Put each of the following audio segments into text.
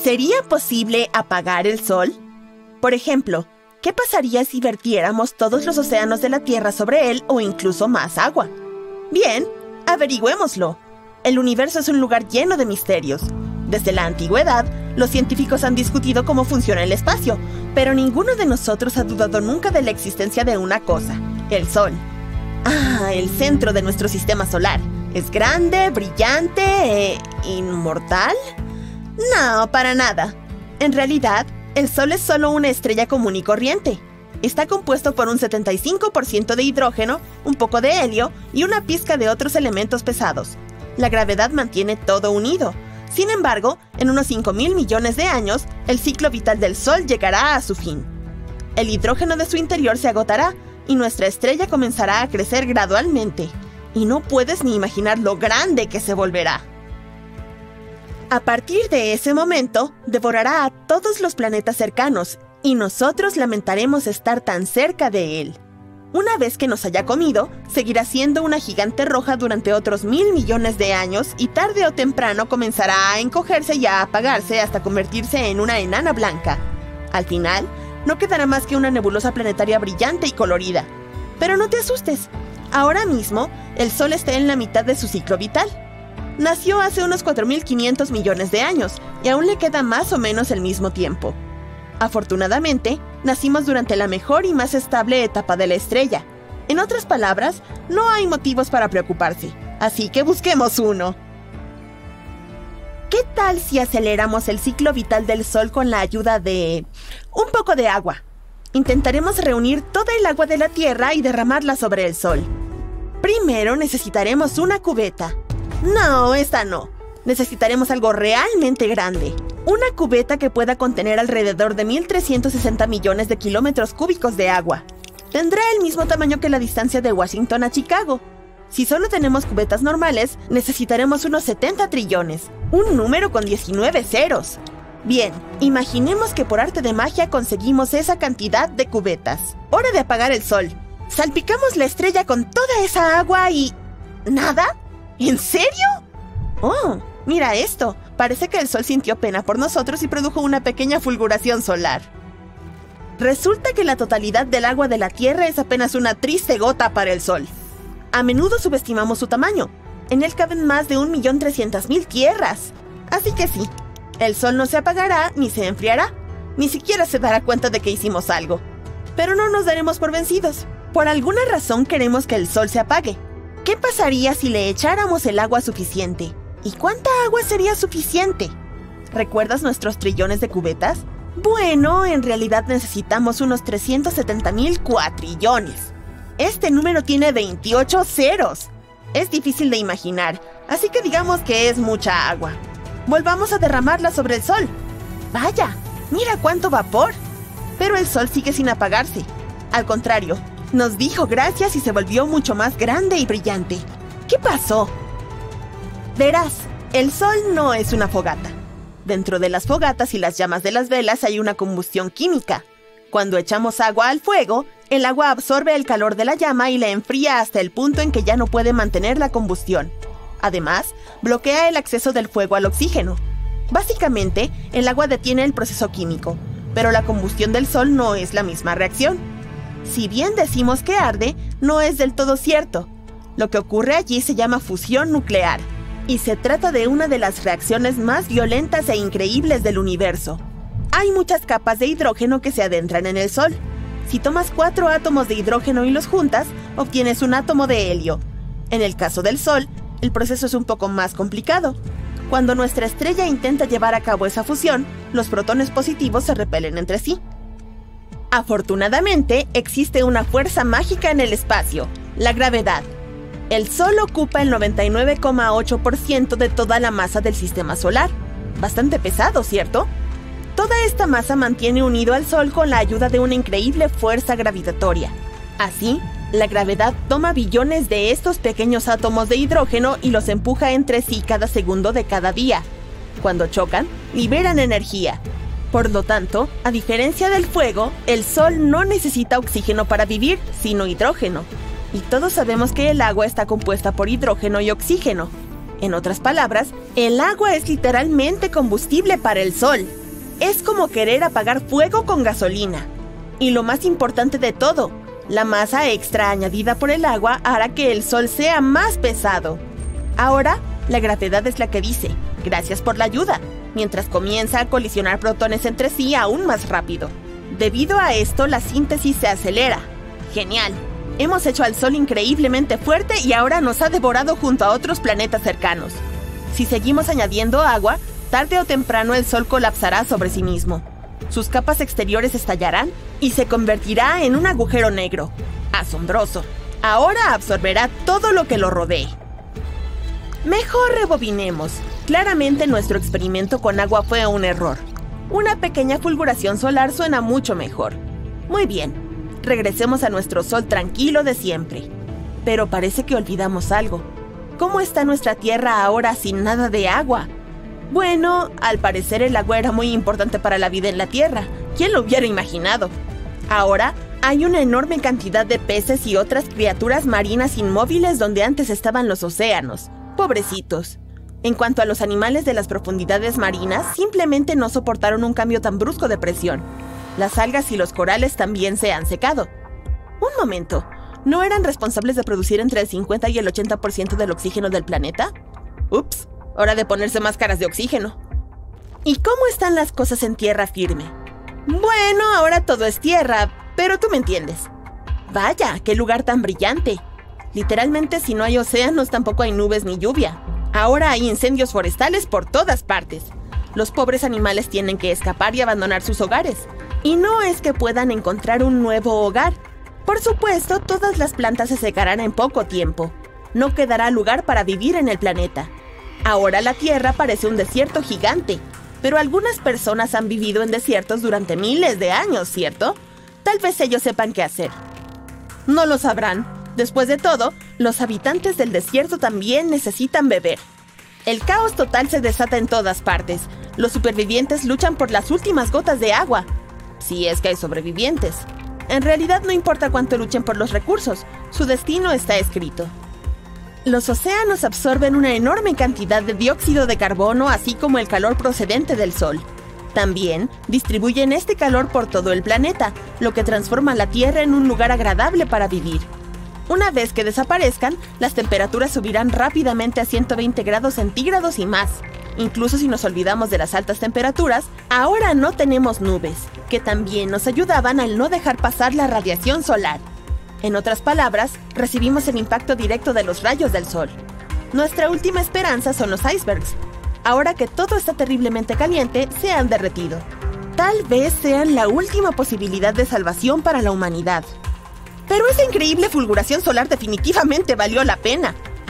¿Sería posible apagar el Sol? Por ejemplo, ¿qué pasaría si vertiéramos todos los océanos de la Tierra sobre él o incluso más agua? Bien, averigüémoslo. El universo es un lugar lleno de misterios. Desde la antigüedad, los científicos han discutido cómo funciona el espacio, pero ninguno de nosotros ha dudado nunca de la existencia de una cosa: el Sol. El centro de nuestro sistema solar. ¿Es grande, brillante inmortal? No, para nada. En realidad, el Sol es solo una estrella común y corriente. Está compuesto por un 75% de hidrógeno, un poco de helio y una pizca de otros elementos pesados. La gravedad mantiene todo unido. Sin embargo, en unos 5.000 millones de años, el ciclo vital del Sol llegará a su fin. El hidrógeno de su interior se agotará y nuestra estrella comenzará a crecer gradualmente. Y no puedes ni imaginar lo grande que se volverá. A partir de ese momento, devorará a todos los planetas cercanos y nosotros lamentaremos estar tan cerca de él. Una vez que nos haya comido, seguirá siendo una gigante roja durante otros 1.000 millones de años y tarde o temprano comenzará a encogerse y a apagarse hasta convertirse en una enana blanca. Al final, no quedará más que una nebulosa planetaria brillante y colorida. Pero no te asustes. Ahora mismo, el Sol está en la mitad de su ciclo vital. Nació hace unos 4.500 millones de años y aún le queda más o menos el mismo tiempo. Afortunadamente, nacimos durante la mejor y más estable etapa de la estrella. En otras palabras, no hay motivos para preocuparse, así que busquemos uno. ¿Qué tal si aceleramos el ciclo vital del Sol con la ayuda de un poco de agua? Intentaremos reunir toda el agua de la Tierra y derramarla sobre el Sol. Primero necesitaremos una cubeta. No, esta no. Necesitaremos algo realmente grande. Una cubeta que pueda contener alrededor de 1.360 millones de kilómetros cúbicos de agua. Tendrá el mismo tamaño que la distancia de Washington a Chicago. Si solo tenemos cubetas normales, necesitaremos unos 70 trillones. Un número con 19 ceros. Bien, imaginemos que por arte de magia conseguimos esa cantidad de cubetas. ¡Hora de apagar el Sol! Salpicamos la estrella con toda esa agua y... ¿nada? ¿En serio? ¡Oh! Mira esto. Parece que el Sol sintió pena por nosotros y produjo una pequeña fulguración solar. Resulta que la totalidad del agua de la Tierra es apenas una triste gota para el Sol. A menudo subestimamos su tamaño. En él caben más de 1.300.000 tierras. Así que sí, el Sol no se apagará ni se enfriará. Ni siquiera se dará cuenta de que hicimos algo. Pero no nos daremos por vencidos. Por alguna razón queremos que el Sol se apague. ¿Qué pasaría si le echáramos el agua suficiente? ¿Y cuánta agua sería suficiente? ¿Recuerdas nuestros trillones de cubetas? Bueno, en realidad necesitamos unos 370.000 cuatrillones. Este número tiene 28 ceros. Es difícil de imaginar, así que digamos que es mucha agua. Volvamos a derramarla sobre el Sol. ¡Vaya! ¡Mira cuánto vapor! Pero el Sol sigue sin apagarse. Al contrario, nos dijo gracias y se volvió mucho más grande y brillante. ¿Qué pasó? Verás, el Sol no es una fogata. Dentro de las fogatas y las llamas de las velas hay una combustión química. Cuando echamos agua al fuego, el agua absorbe el calor de la llama y la enfría hasta el punto en que ya no puede mantener la combustión. Además, bloquea el acceso del fuego al oxígeno. Básicamente, el agua detiene el proceso químico, pero la combustión del Sol no es la misma reacción. Si bien decimos que arde, no es del todo cierto. Lo que ocurre allí se llama fusión nuclear. Y se trata de una de las reacciones más violentas e increíbles del universo. Hay muchas capas de hidrógeno que se adentran en el Sol. Si tomas 4 átomos de hidrógeno y los juntas, obtienes un átomo de helio. En el caso del Sol, el proceso es un poco más complicado. Cuando nuestra estrella intenta llevar a cabo esa fusión, los protones positivos se repelen entre sí. Afortunadamente, existe una fuerza mágica en el espacio, la gravedad. El Sol ocupa el 99,8% de toda la masa del sistema solar. Bastante pesado, ¿cierto? Toda esta masa mantiene unido al Sol con la ayuda de una increíble fuerza gravitatoria. Así, la gravedad toma billones de estos pequeños átomos de hidrógeno y los empuja entre sí cada segundo de cada día. Cuando chocan, liberan energía. Por lo tanto, a diferencia del fuego, el Sol no necesita oxígeno para vivir, sino hidrógeno. Y todos sabemos que el agua está compuesta por hidrógeno y oxígeno. En otras palabras, el agua es literalmente combustible para el sol. Es como querer apagar fuego con gasolina. Y lo más importante de todo, la masa extra añadida por el agua hará que el sol sea más pesado. Ahora, la gravedad es la que dice, gracias por la ayuda, mientras comienza a colisionar protones entre sí aún más rápido. Debido a esto, la síntesis se acelera. ¡Genial! Hemos hecho al sol increíblemente fuerte y ahora nos ha devorado junto a otros planetas cercanos. Si seguimos añadiendo agua, tarde o temprano el sol colapsará sobre sí mismo. Sus capas exteriores estallarán y se convertirá en un agujero negro. ¡Asombroso! Ahora absorberá todo lo que lo rodee. Mejor rebobinemos. Claramente nuestro experimento con agua fue un error. Una pequeña fulguración solar suena mucho mejor. Muy bien, regresemos a nuestro sol tranquilo de siempre. Pero parece que olvidamos algo. ¿Cómo está nuestra Tierra ahora sin nada de agua? Bueno, al parecer el agua era muy importante para la vida en la Tierra. ¿Quién lo hubiera imaginado? Ahora hay una enorme cantidad de peces y otras criaturas marinas inmóviles donde antes estaban los océanos. Pobrecitos. En cuanto a los animales de las profundidades marinas, simplemente no soportaron un cambio tan brusco de presión. Las algas y los corales también se han secado. Un momento, ¿no eran responsables de producir entre el 50 y el 80% del oxígeno del planeta? Ups, hora de ponerse máscaras de oxígeno. ¿Y cómo están las cosas en tierra firme? Bueno, ahora todo es tierra, pero tú me entiendes. Vaya, qué lugar tan brillante. Literalmente, si no hay océanos, tampoco hay nubes ni lluvia. Ahora hay incendios forestales por todas partes. Los pobres animales tienen que escapar y abandonar sus hogares. Y no es que puedan encontrar un nuevo hogar. Por supuesto, todas las plantas se secarán en poco tiempo. No quedará lugar para vivir en el planeta. Ahora la Tierra parece un desierto gigante. Pero algunas personas han vivido en desiertos durante miles de años, ¿cierto? Tal vez ellos sepan qué hacer. No lo sabrán. Después de todo, los habitantes del desierto también necesitan beber. El caos total se desata en todas partes. Los supervivientes luchan por las últimas gotas de agua. Si es que hay sobrevivientes. En realidad no importa cuánto luchen por los recursos, su destino está escrito. Los océanos absorben una enorme cantidad de dióxido de carbono, así como el calor procedente del sol. También distribuyen este calor por todo el planeta, lo que transforma la Tierra en un lugar agradable para vivir. Una vez que desaparezcan, las temperaturas subirán rápidamente a 120 grados centígrados y más. Incluso si nos olvidamos de las altas temperaturas, ahora no tenemos nubes, que también nos ayudaban al no dejar pasar la radiación solar. En otras palabras, recibimos el impacto directo de los rayos del sol. Nuestra última esperanza son los icebergs. Ahora que todo está terriblemente caliente, se han derretido. Tal vez sean la última posibilidad de salvación para la humanidad. Pero esa increíble fulguración solar definitivamente valió la pena.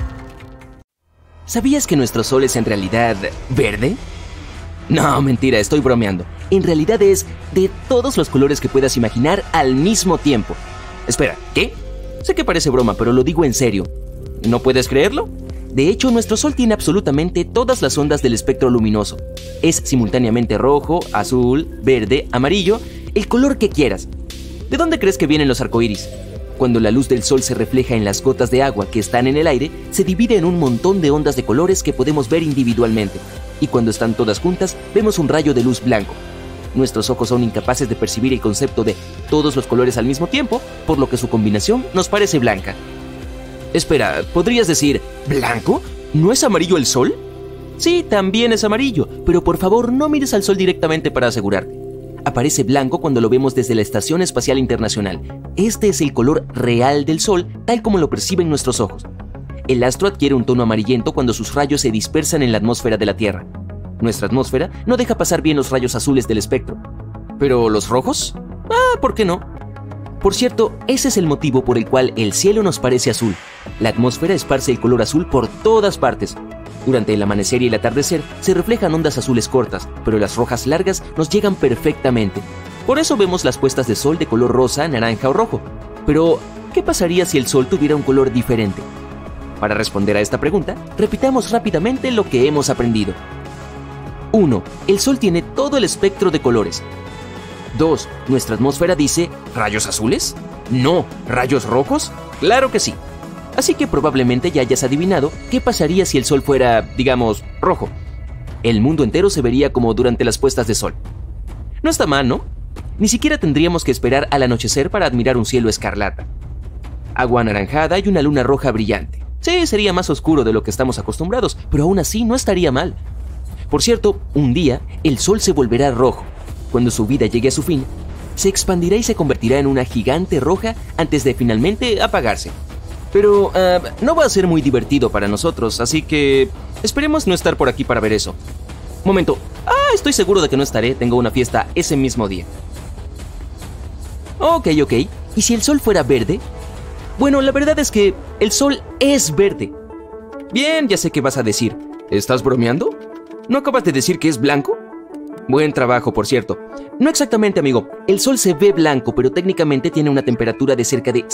¿Sabías que nuestro sol es en realidad verde? No, mentira, estoy bromeando. En realidad es de todos los colores que puedas imaginar al mismo tiempo. Espera, ¿qué? Sé que parece broma, pero lo digo en serio. ¿No puedes creerlo? De hecho, nuestro sol tiene absolutamente todas las ondas del espectro luminoso. Es simultáneamente rojo, azul, verde, amarillo, el color que quieras. ¿De dónde crees que vienen los arcoíris? Cuando la luz del sol se refleja en las gotas de agua que están en el aire, se divide en un montón de ondas de colores que podemos ver individualmente. Y cuando están todas juntas, vemos un rayo de luz blanco. Nuestros ojos son incapaces de percibir el concepto de todos los colores al mismo tiempo, por lo que su combinación nos parece blanca. Espera, ¿podrías decir blanco? ¿No es amarillo el sol? Sí, también es amarillo, pero por favor no mires al sol directamente para asegurarte. Aparece blanco cuando lo vemos desde la Estación Espacial Internacional. Este es el color real del Sol, tal como lo perciben nuestros ojos. El astro adquiere un tono amarillento cuando sus rayos se dispersan en la atmósfera de la Tierra. Nuestra atmósfera no deja pasar bien los rayos azules del espectro. ¿Pero los rojos? ¿Por qué no? Por cierto, ese es el motivo por el cual el cielo nos parece azul. La atmósfera esparce el color azul por todas partes. Durante el amanecer y el atardecer se reflejan ondas azules cortas, pero las rojas largas nos llegan perfectamente. Por eso vemos las puestas de sol de color rosa, naranja o rojo. Pero, ¿qué pasaría si el sol tuviera un color diferente? Para responder a esta pregunta, repitamos rápidamente lo que hemos aprendido. 1. El sol tiene todo el espectro de colores. 2. Nuestra atmósfera dice, ¿rayos azules? No, ¿rayos rojos? Claro que sí. Así que probablemente ya hayas adivinado qué pasaría si el sol fuera, digamos, rojo. El mundo entero se vería como durante las puestas de sol. No está mal, ¿no? Ni siquiera tendríamos que esperar al anochecer para admirar un cielo escarlata, agua anaranjada y una luna roja brillante. Sí, sería más oscuro de lo que estamos acostumbrados, pero aún así no estaría mal. Por cierto, un día el sol se volverá rojo. Cuando su vida llegue a su fin, se expandirá y se convertirá en una gigante roja antes de finalmente apagarse. Pero no va a ser muy divertido para nosotros, así que esperemos no estar por aquí para ver eso. Momento. Estoy seguro de que no estaré, tengo una fiesta ese mismo día. Ok. ¿Y si el sol fuera verde? Bueno, la verdad es que el sol es verde. Bien, ya sé qué vas a decir. ¿Estás bromeando? ¿No acabas de decir que es blanco? Buen trabajo, por cierto. No exactamente, amigo. El sol se ve blanco, pero técnicamente tiene una temperatura de cerca de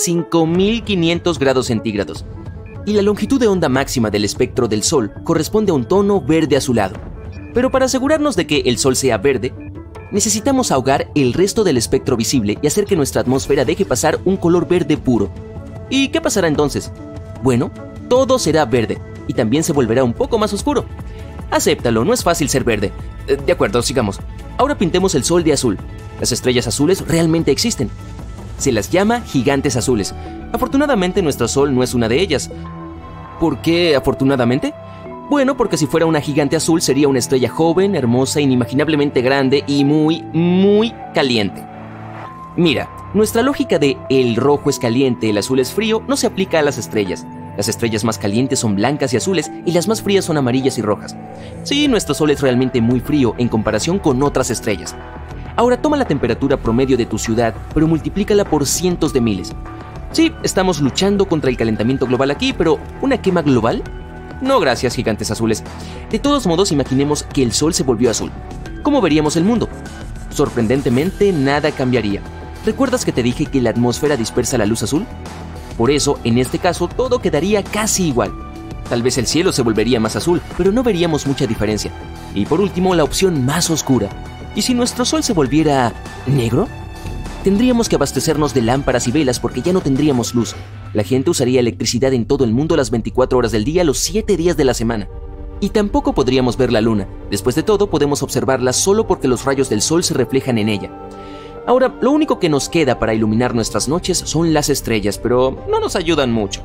5500 grados centígrados. Y la longitud de onda máxima del espectro del sol corresponde a un tono verde azulado. Pero para asegurarnos de que el sol sea verde, necesitamos ahogar el resto del espectro visible y hacer que nuestra atmósfera deje pasar un color verde puro. ¿Y qué pasará entonces? Bueno, todo será verde y también se volverá un poco más oscuro. Acéptalo, no es fácil ser verde. De acuerdo, sigamos. Ahora pintemos el sol de azul. Las estrellas azules realmente existen. Se las llama gigantes azules. Afortunadamente nuestro sol no es una de ellas. ¿Por qué afortunadamente? Bueno, porque si fuera una gigante azul sería una estrella joven, hermosa, inimaginablemente grande y muy caliente. Mira, nuestra lógica de el rojo es caliente, el azul es frío no se aplica a las estrellas. Las estrellas más calientes son blancas y azules y las más frías son amarillas y rojas. Sí, nuestro sol es realmente muy frío en comparación con otras estrellas. Ahora toma la temperatura promedio de tu ciudad, pero multiplícala por cientos de miles. Sí, estamos luchando contra el calentamiento global aquí, pero ¿una quema global? No, gracias, gigantes azules. De todos modos, imaginemos que el sol se volvió azul. ¿Cómo veríamos el mundo? Sorprendentemente, nada cambiaría. ¿Recuerdas que te dije que la atmósfera dispersa la luz azul? Por eso, en este caso, todo quedaría casi igual. Tal vez el cielo se volvería más azul, pero no veríamos mucha diferencia. Y por último, la opción más oscura. ¿Y si nuestro sol se volviera negro? Tendríamos que abastecernos de lámparas y velas porque ya no tendríamos luz. La gente usaría electricidad en todo el mundo las 24 horas del día, los 7 días de la semana. Y tampoco podríamos ver la luna. Después de todo, podemos observarla solo porque los rayos del sol se reflejan en ella. Ahora, lo único que nos queda para iluminar nuestras noches son las estrellas, pero no nos ayudan mucho.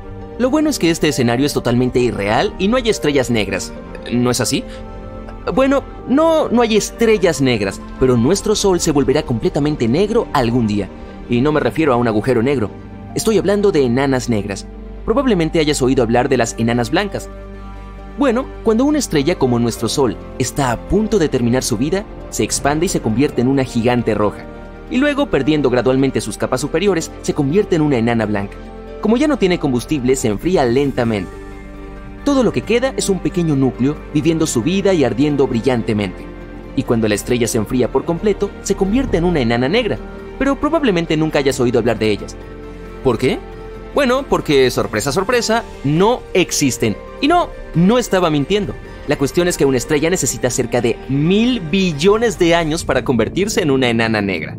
Lo bueno es que este escenario es totalmente irreal y no hay estrellas negras. ¿No es así? Bueno, no hay estrellas negras, pero nuestro sol se volverá completamente negro algún día. Y no me refiero a un agujero negro. Estoy hablando de enanas negras. Probablemente hayas oído hablar de las enanas blancas. Bueno, cuando una estrella como nuestro Sol está a punto de terminar su vida, se expande y se convierte en una gigante roja. Y luego, perdiendo gradualmente sus capas superiores, se convierte en una enana blanca. Como ya no tiene combustible, se enfría lentamente. Todo lo que queda es un pequeño núcleo viviendo su vida y ardiendo brillantemente. Y cuando la estrella se enfría por completo, se convierte en una enana negra. Pero probablemente nunca hayas oído hablar de ellas. ¿Por qué? Bueno, porque, sorpresa, sorpresa, no existen. Y no estaba mintiendo. La cuestión es que una estrella necesita cerca de 1000 billones de años para convertirse en una enana negra.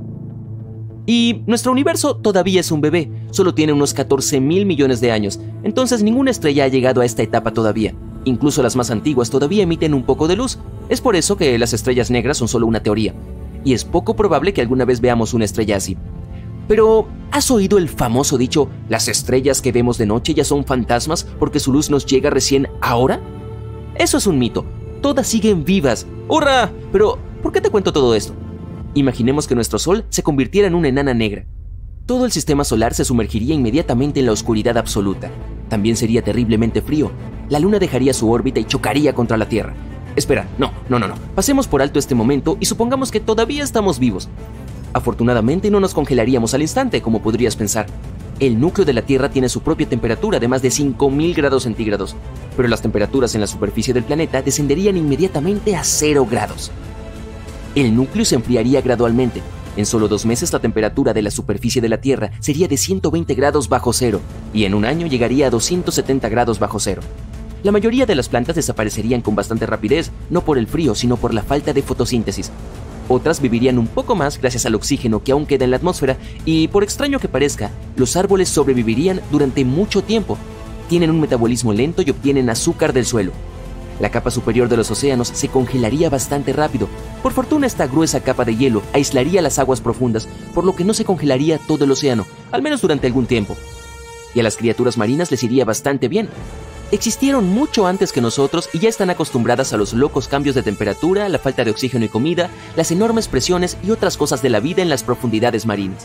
Y nuestro universo todavía es un bebé, solo tiene unos 14.000 millones de años, entonces ninguna estrella ha llegado a esta etapa todavía. Incluso las más antiguas todavía emiten un poco de luz. Es por eso que las estrellas negras son solo una teoría. Y es poco probable que alguna vez veamos una estrella así. Pero, ¿has oído el famoso dicho, las estrellas que vemos de noche ya son fantasmas porque su luz nos llega recién ahora? Eso es un mito. Todas siguen vivas. ¡Hurra! Pero, ¿por qué te cuento todo esto? Imaginemos que nuestro Sol se convirtiera en una enana negra. Todo el sistema solar se sumergiría inmediatamente en la oscuridad absoluta. También sería terriblemente frío. La Luna dejaría su órbita y chocaría contra la Tierra. Espera, no. Pasemos por alto este momento y supongamos que todavía estamos vivos. Afortunadamente no nos congelaríamos al instante, como podrías pensar. El núcleo de la Tierra tiene su propia temperatura de más de 5000 grados centígrados, pero las temperaturas en la superficie del planeta descenderían inmediatamente a 0 grados. El núcleo se enfriaría gradualmente. En solo 2 meses la temperatura de la superficie de la Tierra sería de 120 grados bajo cero, y en un año llegaría a 270 grados bajo cero. La mayoría de las plantas desaparecerían con bastante rapidez, no por el frío, sino por la falta de fotosíntesis. Otras vivirían un poco más gracias al oxígeno que aún queda en la atmósfera y, por extraño que parezca, los árboles sobrevivirían durante mucho tiempo. Tienen un metabolismo lento y obtienen azúcar del suelo. La capa superior de los océanos se congelaría bastante rápido. Por fortuna, esta gruesa capa de hielo aislaría las aguas profundas, por lo que no se congelaría todo el océano, al menos durante algún tiempo. Y a las criaturas marinas les iría bastante bien. Existieron mucho antes que nosotros y ya están acostumbradas a los locos cambios de temperatura, la falta de oxígeno y comida, las enormes presiones y otras cosas de la vida en las profundidades marinas.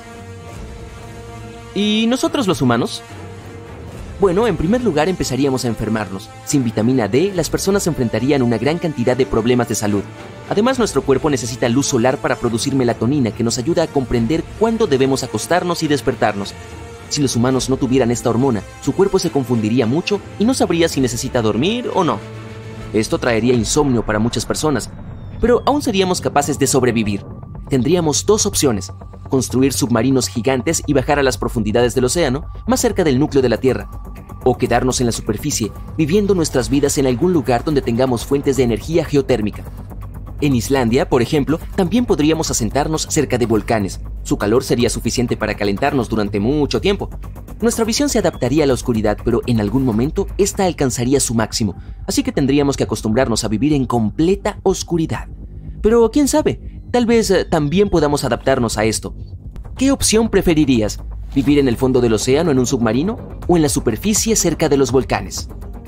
¿Y nosotros los humanos? Bueno, en primer lugar empezaríamos a enfermarnos. Sin vitamina D, las personas enfrentarían una gran cantidad de problemas de salud. Además, nuestro cuerpo necesita luz solar para producir melatonina, que nos ayuda a comprender cuándo debemos acostarnos y despertarnos. Si los humanos no tuvieran esta hormona, su cuerpo se confundiría mucho y no sabría si necesita dormir o no. Esto traería insomnio para muchas personas, pero aún seríamos capaces de sobrevivir. Tendríamos dos opciones: construir submarinos gigantes y bajar a las profundidades del océano, más cerca del núcleo de la Tierra, o quedarnos en la superficie, viviendo nuestras vidas en algún lugar donde tengamos fuentes de energía geotérmica. En Islandia, por ejemplo, también podríamos asentarnos cerca de volcanes. Su calor sería suficiente para calentarnos durante mucho tiempo. Nuestra visión se adaptaría a la oscuridad, pero en algún momento esta alcanzaría su máximo, así que tendríamos que acostumbrarnos a vivir en completa oscuridad. Pero quién sabe, tal vez también podamos adaptarnos a esto. ¿Qué opción preferirías? ¿Vivir en el fondo del océano en un submarino o en la superficie cerca de los volcanes?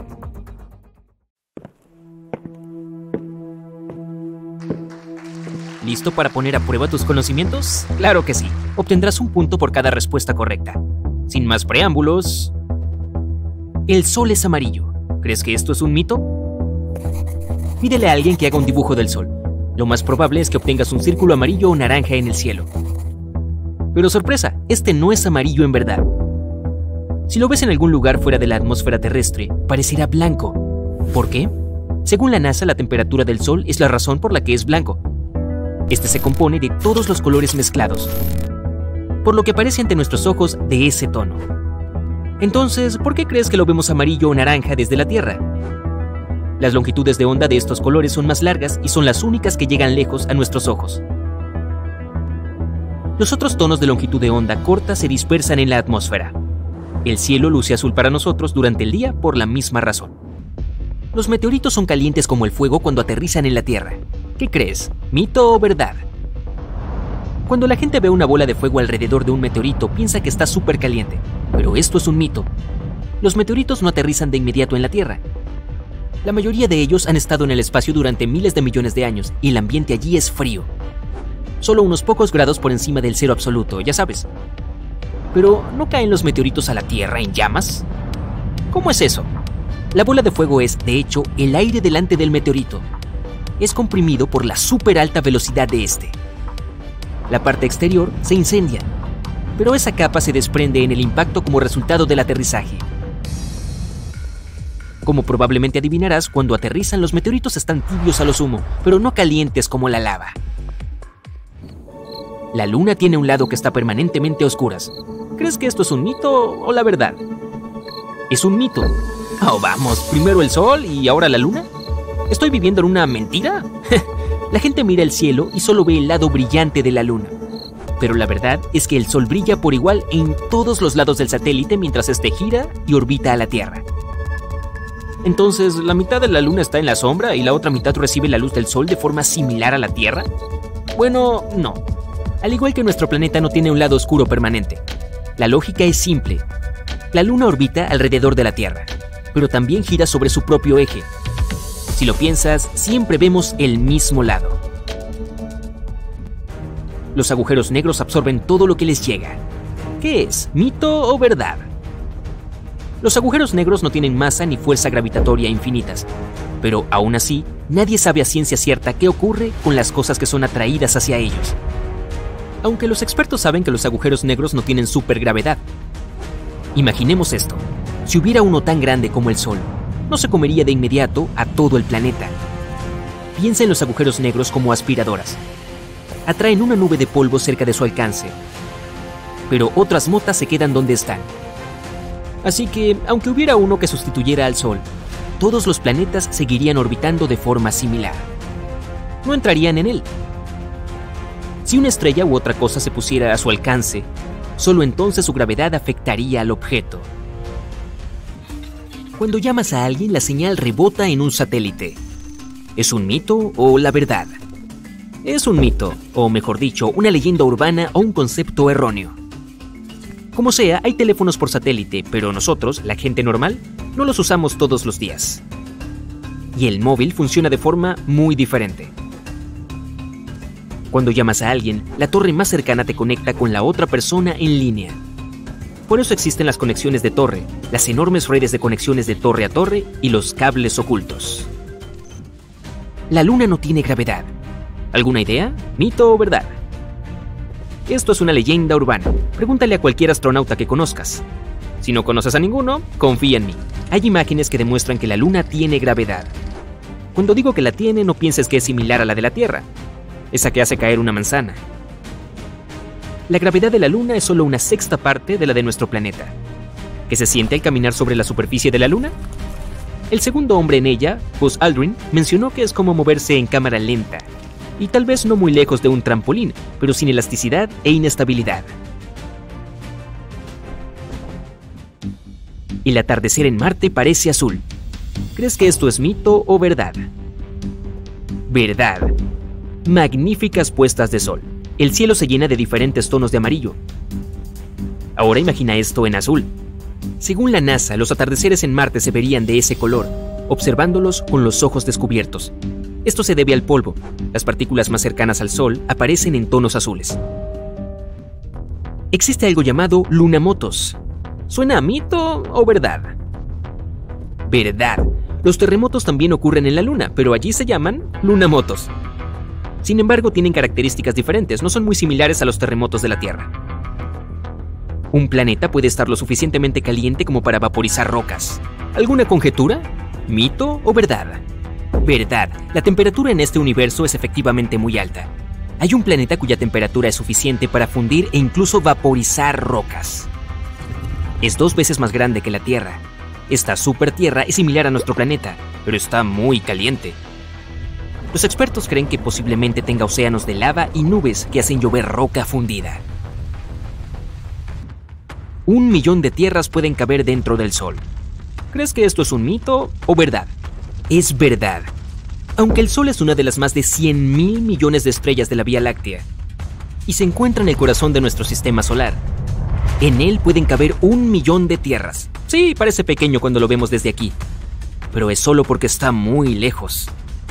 ¿Listo para poner a prueba tus conocimientos? Claro que sí. Obtendrás un punto por cada respuesta correcta. Sin más preámbulos... El sol es amarillo. ¿Crees que esto es un mito? Pídele a alguien que haga un dibujo del sol. Lo más probable es que obtengas un círculo amarillo o naranja en el cielo. Pero sorpresa, este no es amarillo en verdad. Si lo ves en algún lugar fuera de la atmósfera terrestre, parecerá blanco. ¿Por qué? Según la NASA, la temperatura del sol es la razón por la que es blanco. Este se compone de todos los colores mezclados, por lo que aparece ante nuestros ojos de ese tono. Entonces, ¿por qué crees que lo vemos amarillo o naranja desde la Tierra? Las longitudes de onda de estos colores son más largas y son las únicas que llegan lejos a nuestros ojos. Los otros tonos de longitud de onda corta se dispersan en la atmósfera. El cielo luce azul para nosotros durante el día por la misma razón. Los meteoritos son calientes como el fuego cuando aterrizan en la Tierra. ¿Qué crees? ¿Mito o verdad? Cuando la gente ve una bola de fuego alrededor de un meteorito, piensa que está súper caliente. Pero esto es un mito. Los meteoritos no aterrizan de inmediato en la Tierra. La mayoría de ellos han estado en el espacio durante miles de millones de años y el ambiente allí es frío. Solo unos pocos grados por encima del cero absoluto, ya sabes. Pero, ¿no caen los meteoritos a la Tierra en llamas? ¿Cómo es eso? La bola de fuego es, de hecho, el aire delante del meteorito. Es comprimido por la súper alta velocidad de este. La parte exterior se incendia, pero esa capa se desprende en el impacto como resultado del aterrizaje. Como probablemente adivinarás, cuando aterrizan los meteoritos están tibios a lo sumo, pero no calientes como la lava. La luna tiene un lado que está permanentemente a oscuras. ¿Crees que esto es un mito o la verdad? Es un mito. Oh, vamos, primero el sol y ahora la luna. ¿Estoy viviendo en una mentira? La gente mira el cielo y solo ve el lado brillante de la luna. Pero la verdad es que el sol brilla por igual en todos los lados del satélite mientras este gira y orbita a la Tierra. Entonces, ¿la mitad de la luna está en la sombra y la otra mitad recibe la luz del sol de forma similar a la Tierra? Bueno, no. Al igual que nuestro planeta no tiene un lado oscuro permanente. La lógica es simple. La luna orbita alrededor de la Tierra, pero también gira sobre su propio eje. Si lo piensas, siempre vemos el mismo lado. Los agujeros negros absorben todo lo que les llega. ¿Qué es? ¿Mito o verdad? Los agujeros negros no tienen masa ni fuerza gravitatoria infinitas, pero aún así, nadie sabe a ciencia cierta qué ocurre con las cosas que son atraídas hacia ellos. Aunque los expertos saben que los agujeros negros no tienen supergravedad. Imaginemos esto: si hubiera uno tan grande como el Sol, no se comería de inmediato a todo el planeta. Piensa en los agujeros negros como aspiradoras. Atraen una nube de polvo cerca de su alcance, pero otras motas se quedan donde están. Así que, aunque hubiera uno que sustituyera al Sol, todos los planetas seguirían orbitando de forma similar. No entrarían en él. Si una estrella u otra cosa se pusiera a su alcance, solo entonces su gravedad afectaría al objeto. Cuando llamas a alguien, la señal rebota en un satélite. ¿Es un mito o la verdad? Es un mito, o mejor dicho, una leyenda urbana o un concepto erróneo. Como sea, hay teléfonos por satélite, pero nosotros, la gente normal, no los usamos todos los días. Y el móvil funciona de forma muy diferente. Cuando llamas a alguien, la torre más cercana te conecta con la otra persona en línea. Por eso existen las conexiones de torre, las enormes redes de conexiones de torre a torre y los cables ocultos. La Luna no tiene gravedad. ¿Alguna idea? ¿Mito o verdad? Esto es una leyenda urbana. Pregúntale a cualquier astronauta que conozcas. Si no conoces a ninguno, confía en mí. Hay imágenes que demuestran que la Luna tiene gravedad. Cuando digo que la tiene, no pienses que es similar a la de la Tierra, esa que hace caer una manzana. La gravedad de la Luna es solo una sexta parte de la de nuestro planeta. ¿Qué se siente al caminar sobre la superficie de la Luna? El segundo hombre en ella, Buzz Aldrin, mencionó que es como moverse en cámara lenta, y tal vez no muy lejos de un trampolín, pero sin elasticidad e inestabilidad. El atardecer en Marte parece azul. ¿Crees que esto es mito o verdad? Verdad. Magníficas puestas de sol. El cielo se llena de diferentes tonos de amarillo. Ahora imagina esto en azul. Según la NASA, los atardeceres en Marte se verían de ese color, observándolos con los ojos descubiertos. Esto se debe al polvo. Las partículas más cercanas al Sol aparecen en tonos azules. Existe algo llamado lunamotos. ¿Suena a mito o verdad? Verdad. Los terremotos también ocurren en la Luna, pero allí se llaman lunamotos. Sin embargo, tienen características diferentes, no son muy similares a los terremotos de la Tierra. Un planeta puede estar lo suficientemente caliente como para vaporizar rocas. ¿Alguna conjetura? ¿Mito o verdad? Verdad. La temperatura en este universo es efectivamente muy alta. Hay un planeta cuya temperatura es suficiente para fundir e incluso vaporizar rocas. Es 2 veces más grande que la Tierra. Esta supertierra es similar a nuestro planeta, pero está muy caliente. Los expertos creen que posiblemente tenga océanos de lava y nubes que hacen llover roca fundida. 1 millón de tierras pueden caber dentro del Sol. ¿Crees que esto es un mito o verdad? Es verdad. Aunque el Sol es una de las más de 100.000 millones de estrellas de la Vía Láctea y se encuentra en el corazón de nuestro sistema solar, en él pueden caber 1 millón de tierras. Sí, parece pequeño cuando lo vemos desde aquí, pero es solo porque está muy lejos.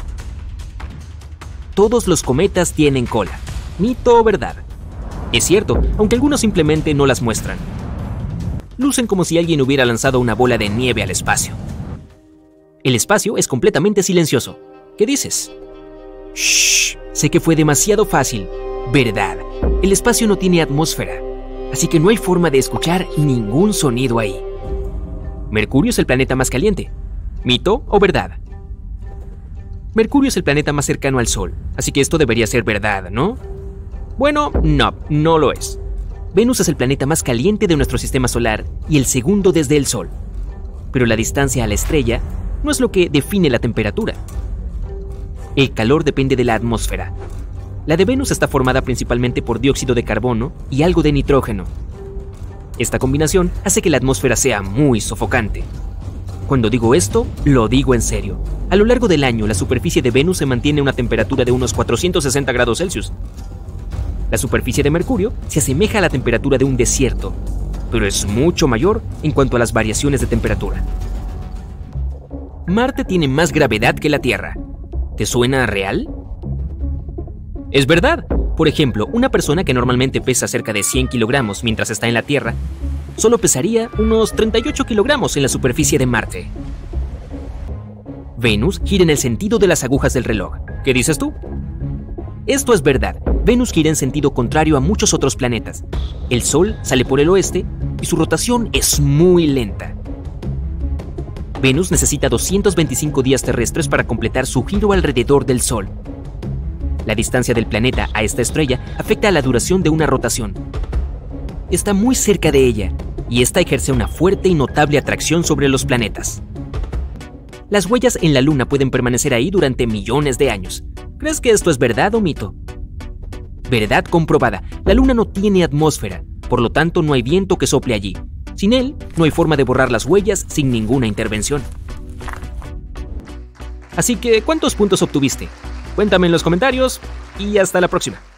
Todos los cometas tienen cola. ¿Mito o verdad? Es cierto, aunque algunos simplemente no las muestran. Lucen como si alguien hubiera lanzado una bola de nieve al espacio. El espacio es completamente silencioso. ¿Qué dices? Shh, sé que fue demasiado fácil. Verdad, el espacio no tiene atmósfera, así que no hay forma de escuchar ningún sonido ahí. Mercurio es el planeta más caliente. ¿Mito o verdad? Mercurio es el planeta más cercano al Sol, así que esto debería ser verdad, ¿no? Bueno, no lo es. Venus es el planeta más caliente de nuestro sistema solar y el segundo desde el Sol. Pero la distancia a la estrella no es lo que define la temperatura. El calor depende de la atmósfera. La de Venus está formada principalmente por dióxido de carbono y algo de nitrógeno. Esta combinación hace que la atmósfera sea muy sofocante. Cuando digo esto, lo digo en serio. A lo largo del año, la superficie de Venus se mantiene a una temperatura de unos 460 grados Celsius. La superficie de Mercurio se asemeja a la temperatura de un desierto, pero es mucho mayor en cuanto a las variaciones de temperatura. Marte tiene más gravedad que la Tierra. ¿Te suena real? Es verdad. Por ejemplo, una persona que normalmente pesa cerca de 100 kilogramos mientras está en la Tierra, solo pesaría unos 38 kilogramos en la superficie de Marte. Venus gira en el sentido de las agujas del reloj. ¿Qué dices tú? Esto es verdad. Venus gira en sentido contrario a muchos otros planetas. El Sol sale por el oeste y su rotación es muy lenta. Venus necesita 225 días terrestres para completar su giro alrededor del Sol. La distancia del planeta a esta estrella afecta a la duración de una rotación. Está muy cerca de ella, y esta ejerce una fuerte y notable atracción sobre los planetas. Las huellas en la Luna pueden permanecer ahí durante millones de años. ¿Crees que esto es verdad o mito? Verdad comprobada, la Luna no tiene atmósfera, por lo tanto no hay viento que sople allí. Sin él, no hay forma de borrar las huellas sin ninguna intervención. Así que, ¿cuántos puntos obtuviste? Cuéntame en los comentarios y hasta la próxima.